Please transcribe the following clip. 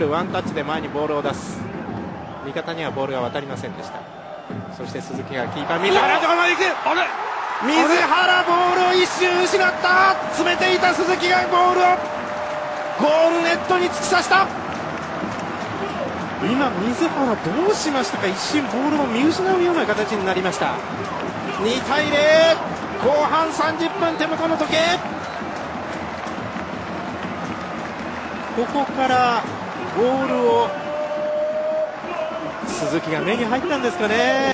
ワンタッチで前にボールを出す。味方にはボールが渡りませんでした。そして鈴木がキーパー水原のところまで行く。水原ボールを一瞬失った。詰めていた鈴木がボールをゴールネットに突き刺した。今水原どうしましたか。一瞬ボールを見失うような形になりました。2対0、後半30分、手元の時計。ここからボールを鈴木が目に入ったんですかね。